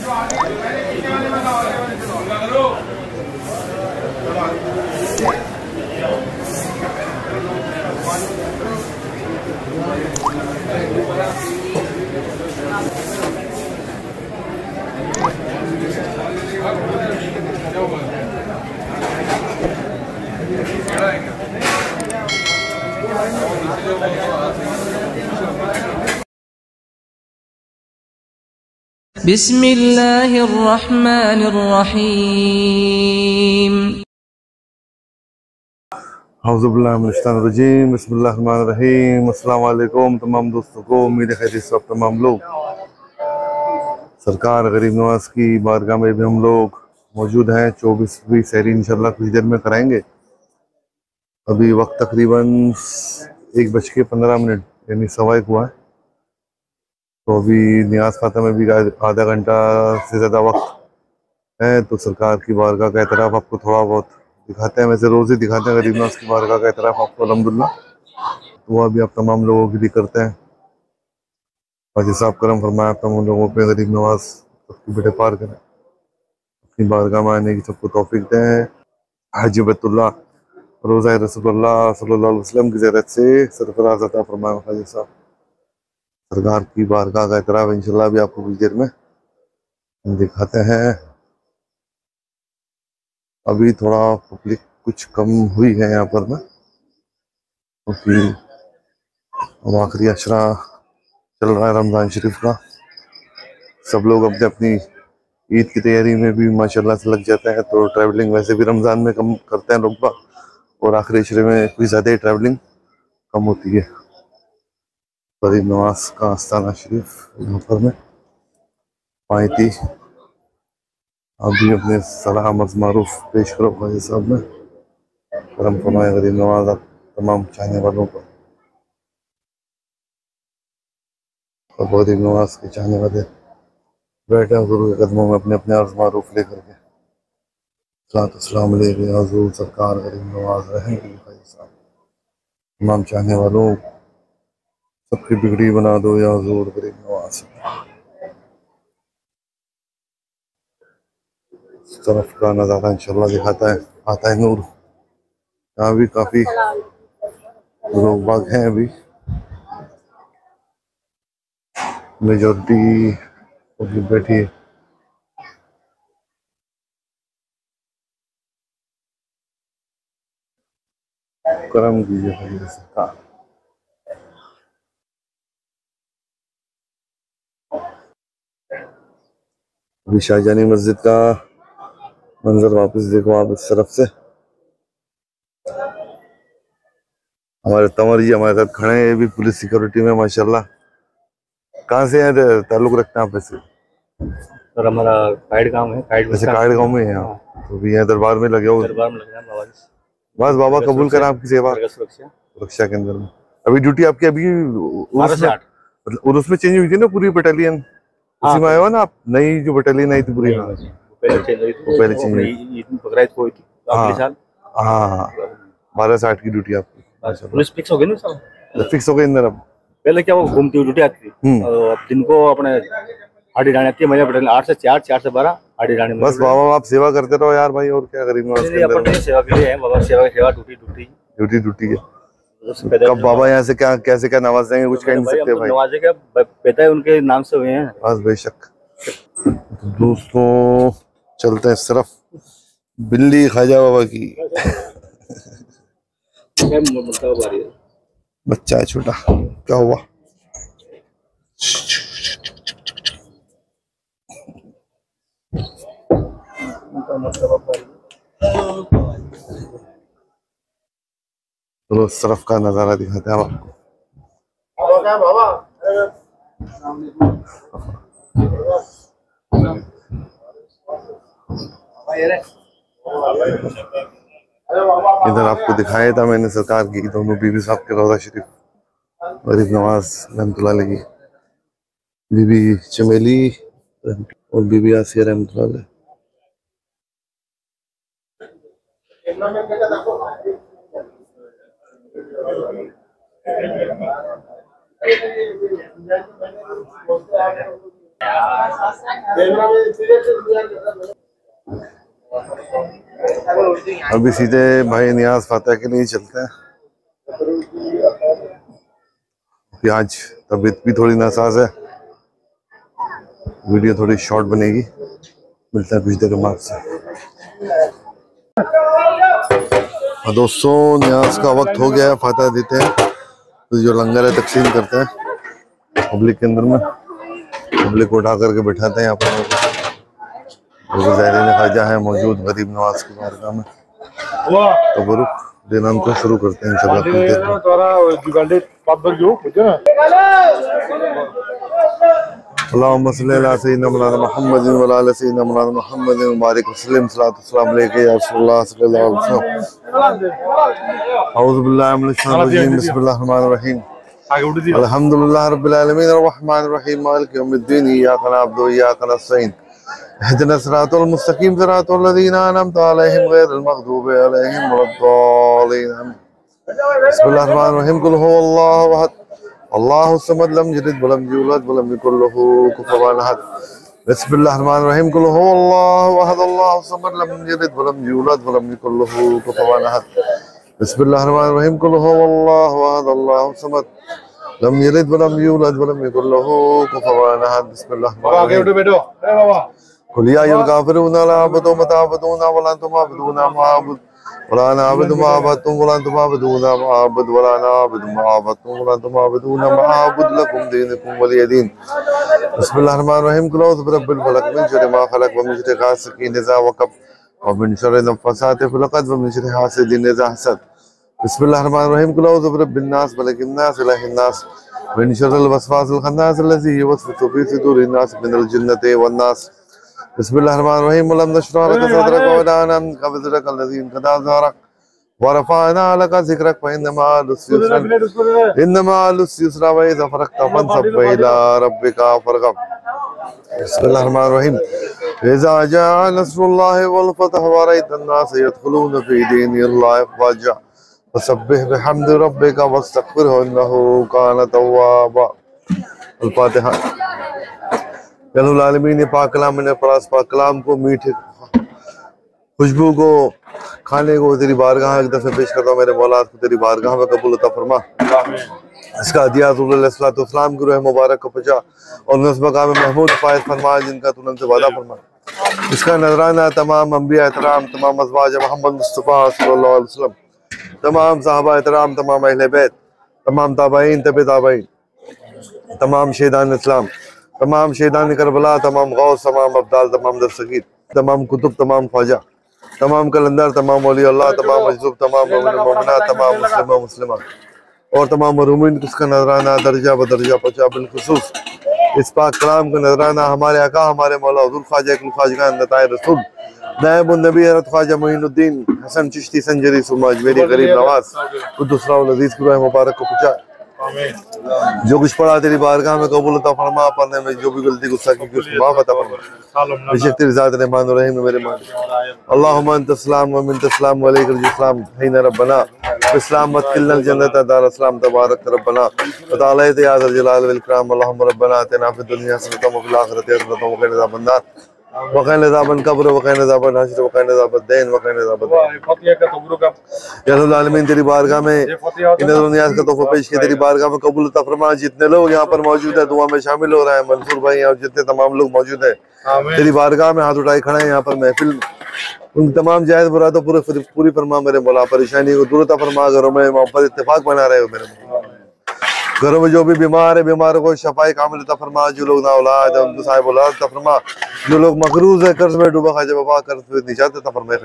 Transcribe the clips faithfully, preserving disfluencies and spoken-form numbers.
बिस्मिल्लाहिर्रहमानिर्रहीम। औज़ुबिल्लाहिमिनश्शैतानिर्रजीम। बिस्मिल्लाहिर्रहमानिर्रहीम। अस्सलाम वालेकुम तमाम दोस्तों को, उम्मीद है खैरियत से आप तमाम लोग। सरकार गरीब नवाज की बारगाह में भी हम लोग मौजूद हैं। चौबीसवीं सहरी इंशाल्लाह कुछ देर में कराएंगे। अभी वक्त तकरीबन एक बज के पंद्रह मिनट यानी सवा एक हुआ है। तो अभी नियाज फाता में भी आधा घंटा से ज़्यादा वक्त है। तो सरकार की बारगाह का एतराफ़ आपको थोड़ा बहुत दिखाते हैं। वैसे रोज़ ही दिखाते हैं गरीब नवाज की बारगाह का एतराफ़ आपको अल्हम्दुलिल्लाह। तो वह भी आप तमाम लोगों के लिए करते हैं। और हिसाब करम फरमाया आप तमाम लोगों पे गरीब नवाज सबकी बेटे पार करें, अपनी बारगाह में आने की सबको तौफीक दें। हाजी बैतुल्लाह रोज़ा रसूलुल्लाह सल्लल्लाहु अलैहि वसल्लम की ज़ियारत से सरफराज अता फरमाया हाजी साहब। सरकार की बारगाह का एतराफ़ इंशाल्लाह भी आपको कुछ देर में दिखाते हैं। अभी थोड़ा पब्लिक कुछ कम हुई है यहाँ पर ना, क्योंकि अब आखिरी अशरा चल रहा है रमज़ान शरीफ का। सब लोग अपने अपनी ईद की तैयारी में भी माशाल्लाह से लग जाते हैं। तो ट्रैवलिंग वैसे भी रमज़ान में कम करते हैं लोग, और आखिरी अशरे में कुछ ज़्यादा ही ट्रैवलिंग कम होती है। गरीब नवाज का आस्थाना शरीफ यहाँ पर में पाई थी। अभी अपने सलाम मारूफ पेश करो भाई साहब में करम फरमाए गरीब नवाज आप तमाम चाहने वालों पर। और गरीब नवाज के चाहने वाले बैठे हुजूर के कदमों में अपने अपने अर्ज मारूफ लेकर के सलाम हजूर सरकार गरीब नवाज रहेंगे भाई साहब। तमाम चाहने वालों सबकी बिगड़ी बना दो या हुजूर गरीब नवाज। इस तरफ का नज़ारा इंशाल्लाह दिखाता है, आता है नूर। यहाँ भी काफी लोग बाग हैं। अभी मेजोरिटी पब्लिक बैठी है। करम कीजिए भाई सरकार। अभी शाहजहानी मस्जिद का मंजर वापस देखो आप इस तरफ से। हमारे तंवर जी हमारे साथ खड़े हैं, ये भी पुलिस सिक्योरिटी में माशाल्लाह। कहाँ से हैं, ताल्लुक रखते हैं आप वैसे? सर हमारा काइड गांव है। काइड वैसे काइड गांव में है आप? तो भी यहाँ दरबार में लगे हो? दरबार में लगे हैं बाबा जी। बस बाबा कबूल करें आपकी सेवा सुरक्षा के अंदर में। अभी ड्यूटी आपकी अभी उर्स में, मतलब उर्स में चेंज हुई थी ना पूरी बटालियन, उसी में आए हो ना आप? नई जो बटालियन आई थी पूरी, हाँ वो पहले चेंज हुई। हाँ हाँ बारह से आठ की ड्यूटी आपकी पुलिस फिक्स हो गई ना सर? फिक्स हो गई अंदर। अब पहले क्या वो घूमती हुई ड्यूटी आती थी, अब जिनको अपने हाडी रानी आती है मजा बटालियन आठ से चार चार से बारह हाडी रानी। बस बाबा आप सेवा करते रहो यार भाई, और क्या गरीब नवाज के अंदर सेवा के लिए है बाबा। सेवा सेवा ड्यूटी ड्यूटी ड्यूटी ड्यूटी है। कब बाबा यहाँ से क्या कैसे क्या नवाज देंगे कुछ कह नहीं सकते भाई। नवाजे क्या पिता उनके नाम से हुए हैं। बस बेशक। दोस्तों चलते हैं सिर्फ बिल्ली ख्वाजा बाबा की बच्चा है छोटा, क्या हुआ? चलो सरफ का नजारा दिखाते हैं आपको। इधर आपको दिखाया था मैंने सरकार की दोनों बीबी साहब के रोजा शरीफ गरीब नवाज रहमतुल्लाह अलैह, बीबी चमेली और बीबी आसिया रहमतुल्लाह अलैह। अभी सीधे भाई नियाज फातह के लिए चलते हैं। आज तबीयत भी थोड़ी नासाज है, वीडियो थोड़ी शॉर्ट बनेगी। मिलता है कुछ देर में आपसे। दोस्तों नियाज का वक्त हो गया है, फातह देते हैं तो जो लंगर है तकसीम करते हैं पब्लिक के अंदर में। पब्लिक को उठा करके बैठाते हैं यहाँ पर। ज़ाहिरीन ख्वाजा है मौजूद गरीब नवाज की बारगाह में। तो बुरुक देना को शुरू करते हैं इंशाल्लाह। अल्लाहुम्मा सल्ली अला सय्यिदिना मौलाना मुहम्मद व अला सय्यिदिना मौलाना मुहम्मद व बारिक वसल्लम सल्लल्लाहु अलैहि या रसूलुल्लाह सल्लल्लाहु अलैहि वसल्लम। औज़ु बिल्लाहि मिनश शैतानिर रजीम बिस्मिल्लाहिर रहमानिर रहीम। अल्हम्दुलिल्लाहि रब्बिल आलमीन अर्रहमानिर रहीम मालिकि यौमिद्दीन इय्याका नअबुदु व इय्याका नस्तईन इहदिना सिरातल मुस्तकीम सिरातल लज़ीना अनअमता अलैहिम गैरिल मग़दूबि अलैहिम वलद्दालीन। बिस्मिल्लाहिर रहमानिर रहीम कुल हुवल्लाहु अहद अल्लाहु समद लम यलिद वलम यूलद वलम यकुल लहू कुफुवन अहद। बिस्मिल्लाहिर रहमानिर रहीम कुल हुवल्लाहु अहद अल्लाहु समद लम यलिद वलम यूलद वलम यकुल लहू कुफुवन अहद। बिस्मिल्लाहिर रहमानिर रहीम कुल हुवल्लाहु अहद अल्लाहु समद लम यलिद वलम यूलद वलम यकुल लहू कुफुवन अहद। बिस्मिल्लाहिर कुल या अय्युहल काफिरून ला अअबुदु मा तअबुदून वला अंतुम आबिदूना मा अअबुदु वला अना आबिदु मा अबदतुम वला अंतुम आबिदूना मा अअबुदु वला अना आबिदु मा अबदतुम वला अंतुम आबिदूना मा अअबुदु लकुम दीनुकुम वलिय दीन। बिस्मिल्लाहिर रहमानिर रहीम कुल औज़ु बिरब्बिल फलक मिन शर्रि मा खलक व मिन शर्रि गासिकिन इज़ा वक़ब व मिन शर्रि नफ़्फ़ासाति फ़िल उक़द व मिन शर्रि हासिदिन इज़ा हसद। बिस्मिल्लाहिर रहमानिर रहीम कुल औज़ु बिरब्बिन नास मलिकिन नास इलाहिन नास मिन शर्रिल वसवासिल खन्नास अल्लज़ी युवस्विसु फ़ी सुदूरिन नास मिनल जिन्नति वन नास। बिस्मिल्लाहिर रहमानिर रहीम अलम नशरह लक सदरक व वदअना अन्का विज़रक अल्लज़ी अनक़दा ज़हरक व रफ़अना लक ज़िक्रक फ़इन्न मअल उसरि युस्रा इन्न मअल उसरि युस्रा व इज़ा फ़रग़त फ़ंसब व इला रब्बिका फ़रग़ब। बिस्मिल्लाहिर रहमानिर रहीम इज़ा जाअ नस्रुल्लाहि वल फ़तह व रअयतन नास यदख़ुलूना फ़ी दीनिल्लाहि अफ़वाजा फसब्बिह बिहम्दि रब्बिका वस्तग़फ़िरहु इन्नहु काना तव्वाबा। अल फातिहा। रब्बुल आलमीन ने पाक कलाम ने परास पाक कलाम को मीठे खुशबू को खाने को तेरी बारगाह एक दफे पेश करता हूँ। मेरे मौला को तेरी बारगाह में कबूल अता फरमा। इसका हदिया रसूल सल्लल्लाहु की रूह मुबारक को पहुंचा और उस मकाम महमूद फायद फरमा जिनका तूने उनसे वादा फरमा। इसका नजराना तमाम अंबिया एहतराम, तमाम अज़वाज मोहम्मद मुस्तफ़ा सल्लल्लाहु अलैहि वसल्लम, तमाम साहबा एहतराम, तमाम अहले बैत, तमाम ताबईन, तबे ताबईन, तमाम शहीदान इस्लाम, तमाम शहीदान करबला, तमाम गौस, तमाम अब्दाल, तमाम दस्तगीर, तमाम कुतुब, तमाम ख्वाजा, तमाम कलंदर, तमाम औलिया अल्लाह, तमाम मजलूब, तमाम मोमिनात, तमाम मुस्लिम व मुस्लिमात और तमाम मरूमीन को इसका नजराना दर्जा बदर्जा पहुंचा। बिलखुसूस इस पाक कलाम का नजराना हमारे आका हमारे मौला हुज़ूर ख्वाजा ख्वाजगान नताए रसूल नायब नबी हज़रत ख्वाजा मोइनुद्दीन हसन चिश्ती संजरी सुरमा अजमेरी गरीब नवाज कुद्दुस रुहुल अज़ीज़ की रूह मुबारक को पहुंचा। जो कुछ पढ़ा तेरी बारगाह में कबूल अता फरमा, पढ़ने में जो भी गलती गुस्ताखी की उसको माफ अता फरमा। बेशक तेरी ज़ात रहमान और रहीम मेरे मालिक। अल्लाहुम्मा अंत सलाम व मिनत सलाम व अलैकल इस्लाम हैना रब्बना इस्लाम मत किल्लल जन्नत दार इस्लाम तबारक रब्बना व तआला या ज़ल जलाल वल इकराम। अल्लाहुम्मा रब्बना आतिना फिद दुनिया हसनतन व फिल आखिरति हसनतन व क़िना अज़ाबन नार व क़िना अज़ाबल क़ब्र व क़िना अज़ाबल हश्र व क़िना अज़ाबद दीन व क़िना अज़ाबद या रब्बुल आलमीन तेरी बारगाह में इन नियाज़ का तोहफ़ा पेश किया। तेरी बारगाह में कबूल अता फरमा। जितने लोग यहाँ पर मौजूद है दुआ में शामिल हो रहे हैं, मंसूर भाई और जितने तमाम लोग मौजूद है तेरी बारगाह में हाथ उठाए खड़े हैं यहाँ पर महफिल में, उन तमाम जायज़ मुरादों पूरी पूरी फरमा मेरे मौला। परेशानी को दूर अता फरमा। घरों में मोहब्बत इत्तेफाक बना रहे हो मेरे मौला। घरों में जो भी बीमार है बीमारों को शफाई कामिल अता फरमा। जो लोग ना औलाद है उनको साहिब औलाद अता फरमा। जो लोग मकरूज है कर्ज में डूबा खाजा बाबा कर्ज में निजात अता फरमा।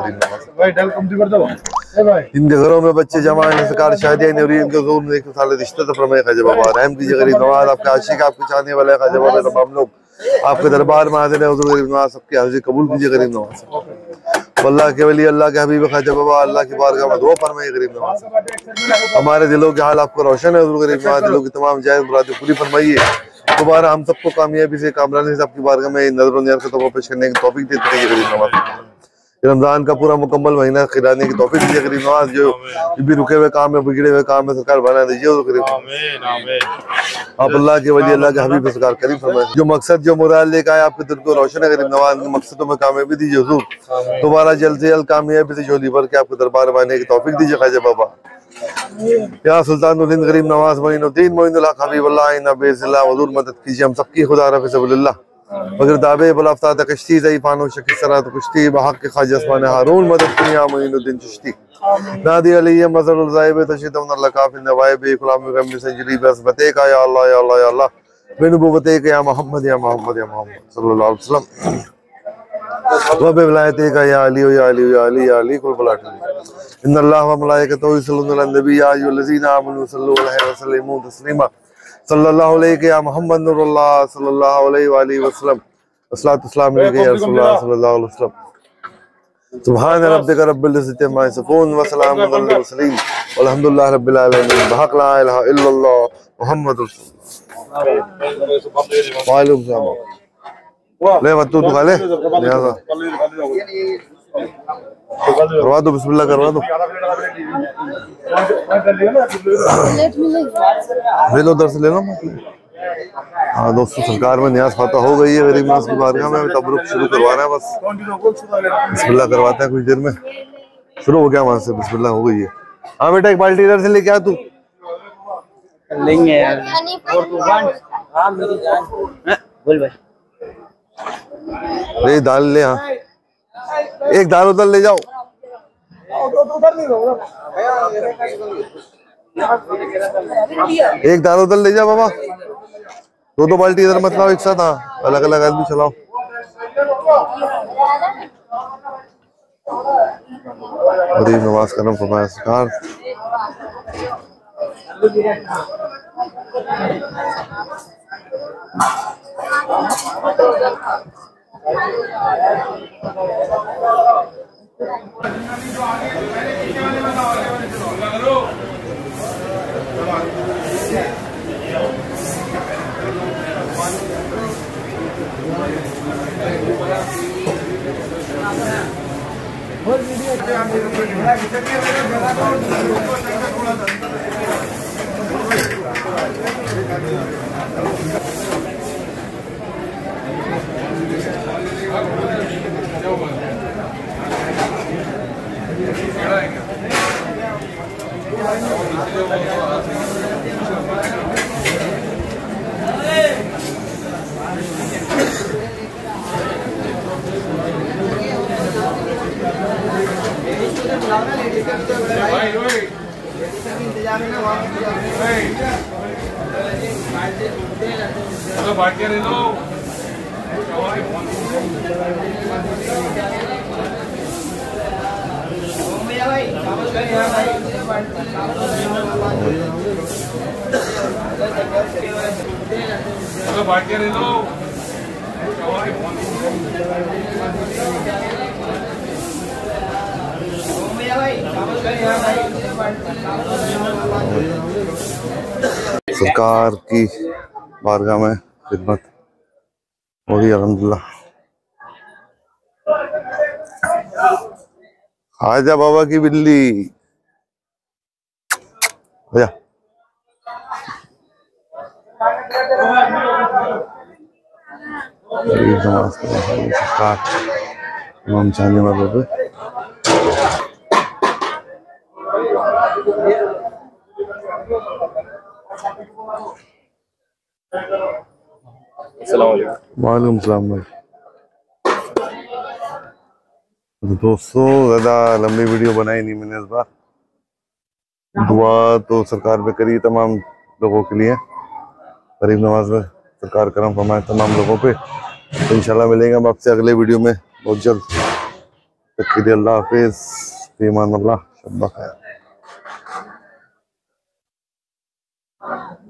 इनके घरों में बच्चे जमा सरकार शादियां नहीं हो रही, इनके जोर में साले रिश्ते अता फरमा खाजा बाबा। रहम कीजिए गरीब नवाज, आपके आशिक आपके चाहने वाले खाजा बाबा तमाम लोग आपके दरबार में हाजिर है। हुजूर गरीब नवाज सबके हाजिर कबूल कीजिए गरीब नवाज। अल्लाह के वली अल्लाह के हबीब खाजा बाबा अल्लाह की बारगाह में दुआ फरमाइए गरीब नवाज। हमारे दिलों के हाल आपको रोशन है हुजूर गरीब नवाज। दिलों की तमाम जायज़ मुरादें पूरी फरमाइए। दोबारा हम सबको कामयाबी से कामरानी से आपकी बारगाह में नजर नियाज़ का तोहफ़ा पेश करने की तौफीक देते रहिए गरीब नवाज। रमजान का पूरा मुकम्मल महीना खिलाने की तौफीक दीजिए करीम नवाज। जो भी रुके हुए काम है, बिगड़े हुए काम है, सरकार बना दीजिए करीब। आप अल्लाह के वली, अल्लाह के हबीब सरकार करीम फरमाए। जो मकसद जो मुराद लेकर आए आपके दिल को रोशन है करीम नवाज, मकसदों में कामयाबी दीजिए हुजूर। दोबारा जल्द से जल्द कामयाबी से झोली भर के आपके दरबार में आने की तौफीक दीजिए ख्वाजा बाबा। या सुल्तानुल हिंद करीम नवाज मोइनुद्दीन मोइनुल हक हबीबुल्लाह इन्ना बेज़िल्ला हुजूर मदद कीजिए हम सबकी खुदा रफ़ी सबुल्लाह। मगर दावे बलाफ्ताद कश्ती ज़ई फानो शकी सरात कुश्ती बहक के ख्वाजा अस्मान हारून मदद की या मोइनुद्दीन चिश्ती। नादी अलैहि मज़रुल ज़ाइब तशदुन लकाफ़िन नवाइब गुलाम गम सजरी बस बते का या अल्लाह या अल्लाह या अल्लाह बिनुबुवते का या मोहम्मद या मोहम्मद या मोहम्मद सल्लल्लाहु अलैहि वसल्लम व बिवलायते का या अली या अली या अली या अली कुल बलाट इन्नल्लाह व मलाइकतहु युसल्लूना अलन नबी या अय्युहल्लज़ीना आमनू सल्लु अलैहि व सल्लिमू तस्लीमा सल्लल्लाहु अलैहि या मोहम्मद नूरुल्लाह सल्लल्लाहु अलैहि व आलिहि वसल्लम अस्सलातु वस्सलामु अलैका या रसूलुल्लाह सल्लल्लाहु अलैहि वसल्लम। सुभान रब्बिका रब्बिल इज्जति अम्मा यसिफून व सलामुन अलल मुरसलीन वल्हम्दुलिल्लाहि रब्बिल आलमीन। बहक ला इलाहा इल्लल्लाह मुहम्मदुर रसूलुल्लाह। वालेकुम सलाम। ले वतू तू खा ले लिहाजा करवा दो, बिस्मिल्लाह करवा दो। ले लो उधर से ले लो। हाँ दोस्तों, सरकार में न्याज फाता हो गई है गरीब नवाज की बारगाह में। तबरुक शुरू करवा रहे हैं, बस बिस्मिल्लाह करवाते हैं कुछ देर में। शुरू हो गया वहां से, बिस्मिल्लाह हो गई है। हाँ बेटा एक बाल्टी इधर से लेके आ तू। लेंगे यार और तू जान। हाँ मेरी जान बोल भाई। ले दाल ले, हाँ एक दाल उधर ले जाओ। एक दाल उधर ले जाओ बाबा। दो दो बाल्टी इधर मत लाओ एक साथ, हाँ अलग अलग आदमी चलाओ। गरीब नवाज करम फरमाया सरकार। सरकार की बारगाह में खिदमत हो गई अल्हम्दुलिल्लाह। आजा बाबा की बिल्ली आजा। नमाज सरकार इमाम चाहने वालों पे वालेकुम सलाम भाई। दोस्तों ज्यादा लंबी वीडियो बनाई नहीं मैंने इस बार। दुआ तो सरकार पे करी तमाम लोगों के लिए। गरीब नवाज में सरकार करम फरमाए तमाम लोगों पे। तो इंशाल्लाह मिलेंगे हम आपसे अगले वीडियो में बहुत जल्द। तक के लिए अल्लाह हाफिज, ईमान अल्लाह, शब्बा खैर।